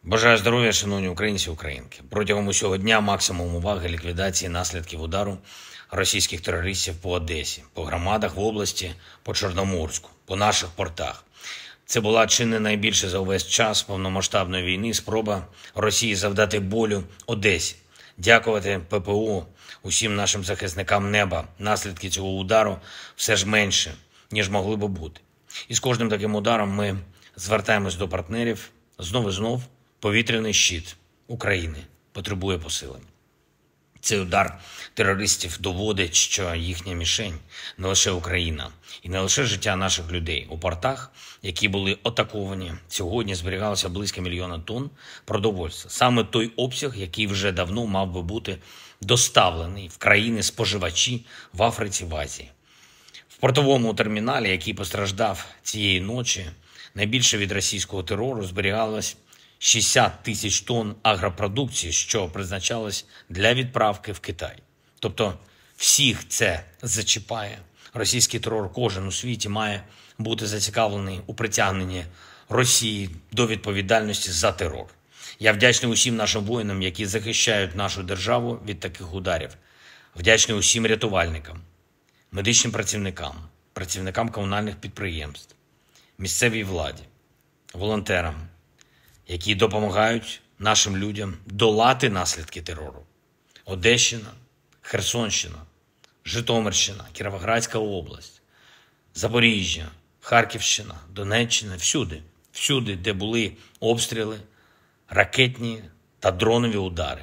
Бажаю здоров'я, шановні українці і українки. Протягом усього дня максимум уваги ліквідації наслідків удару російських терористів по Одесі, по громадах в області, по Чорноморську, по наших портах. Це була чи не найбільше за увесь час повномасштабної війни спроба Росії завдати болю Одесі. Дякувати ППО, усім нашим захисникам неба. Наслідки цього удару все ж менше, ніж могли би бути. І з кожним таким ударом ми звертаємось до партнерів знов і знов. Повітряний щит України потребує посилення. Цей удар терористів доводить, що їхня мішень не лише Україна і не лише життя наших людей. У портах, які були атаковані, сьогодні зберігалося близько 1 мільйона тонн продовольства. Саме той обсяг, який вже давно мав би бути доставлений в країни-споживачі в Африці, в Азії. В портовому терміналі, який постраждав цієї ночі, найбільше від російського терору зберігалось 60 тисяч тонн агропродукції, що призначалось для відправки в Китай. Тобто всіх це зачіпає. Російський терор кожен у світі має бути зацікавлений у притягненні Росії до відповідальності за терор. Я вдячний усім нашим воїнам, які захищають нашу державу від таких ударів. Вдячний усім рятувальникам, медичним працівникам, працівникам комунальних підприємств, місцевій владі, волонтерам, які допомагають нашим людям долати наслідки терору. Одещина, Херсонщина, Житомирщина, Кіровоградська область, Запоріжжя, Харківщина, Донеччина, всюди, де були обстріли, ракетні та дронові удари.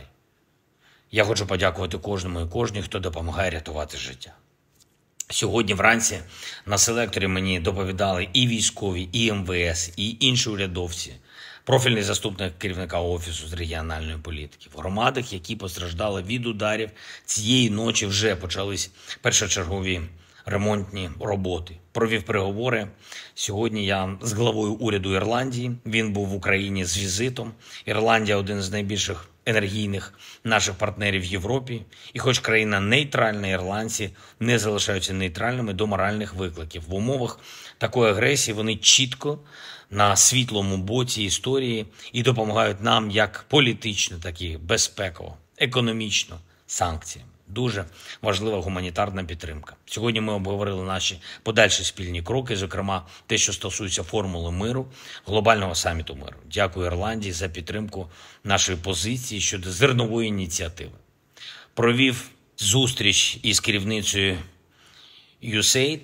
Я хочу подякувати кожному і кожній, хто допомагає рятувати життя. Сьогодні вранці на селекторі мені доповідали і військові, і МВС, і інші урядовці, профільний заступник керівника Офісу з регіональної політики. В громадах, які постраждали від ударів, цієї ночі вже почались першочергові ремонтні роботи. Провів переговори. Сьогодні я з главою уряду Ірландії. Він був в Україні з візитом. Ірландія – один з найбільших енергійних наших партнерів в Європі. І хоч країна нейтральна, ірландці не залишаються нейтральними до моральних викликів. В умовах такої агресії вони чітко на світлому боці історії і допомагають нам як політично, так і безпеково, економічно, санкціями. Дуже важлива гуманітарна підтримка. Сьогодні ми обговорили наші подальші спільні кроки, зокрема те, що стосується формули миру, глобального саміту миру. Дякую Ірландії за підтримку нашої позиції щодо зернової ініціативи. Провів зустріч із керівницею USAID,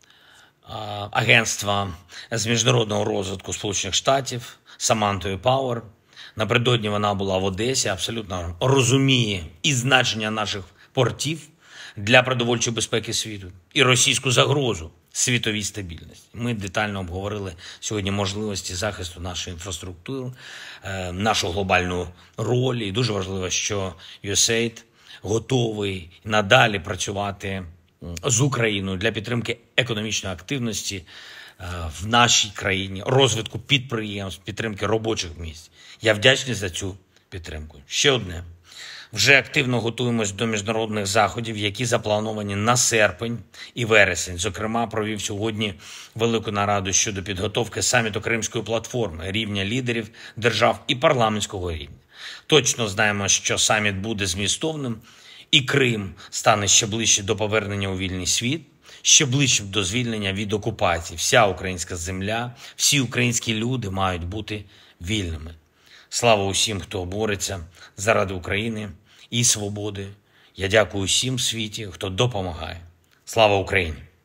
агентства з міжнародного розвитку Сполучених Штатів, Самантою Пауер. Напередодні вона була в Одесі, абсолютно розуміє і значення наших портів для продовольчої безпеки світу, і російську загрозу світовій стабільності. Ми детально обговорили сьогодні можливості захисту нашої інфраструктури, нашу глобальну роль. І дуже важливо, що USAID готовий надалі працювати з Україною для підтримки економічної активності в нашій країні, розвитку підприємств, підтримки робочих місць. Я вдячний за цю підтримку. Ще одне. Вже активно готуємось до міжнародних заходів, які заплановані на серпень і вересень. Зокрема, провів сьогодні велику нараду щодо підготовки саміту Кримської платформи, рівня лідерів держав і парламентського рівня. Точно знаємо, що саміт буде змістовним, і Крим стане ще ближче до повернення у вільний світ, ще ближче до звільнення від окупації. Вся українська земля, всі українські люди мають бути вільними. Слава усім, хто бореться заради України і свободи. Я дякую усім в світі, хто допомагає. Слава Україні!